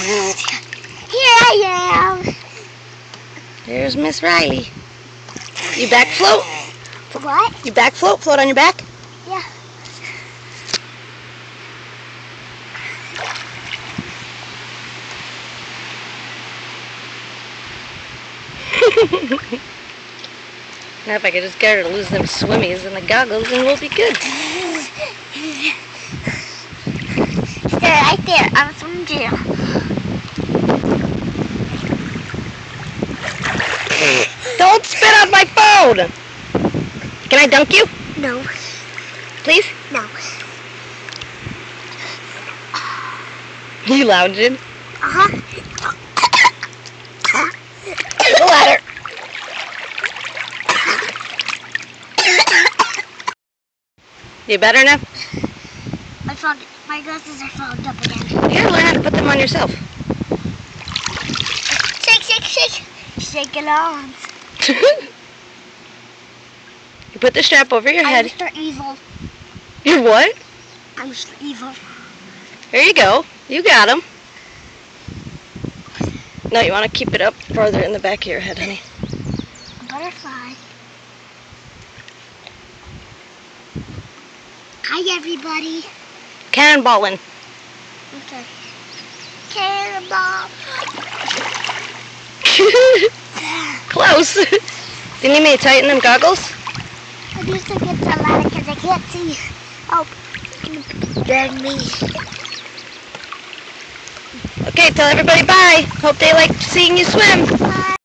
Here I am. There's Miss Riley. You back float? What? You back float? Float on your back? Yeah. Now if I could just get her to lose them swimmies and the goggles, then we'll be good. There, right there. I'm from jail. Don't spit on my phone! Can I dunk you? No. Please? No. You lounging? Uh-huh. The ladder. You better now? My glasses are fogged up again. You gotta learn how to put them on yourself. Shake, shake, shake. Shake it on. You put the strap over your head. I'm Mr. Evil. You're what? I'm Mr. Evil. There you go. You got him. No, you want to keep it up farther in the back of your head, honey. A butterfly. Hi, everybody. Cannonballing. Okay. Cannonball. Close. Do you need me to tighten them goggles? I need to get the ladder because I can't see. Oh, beg me. Okay, tell everybody bye. Hope they like seeing you swim. Bye.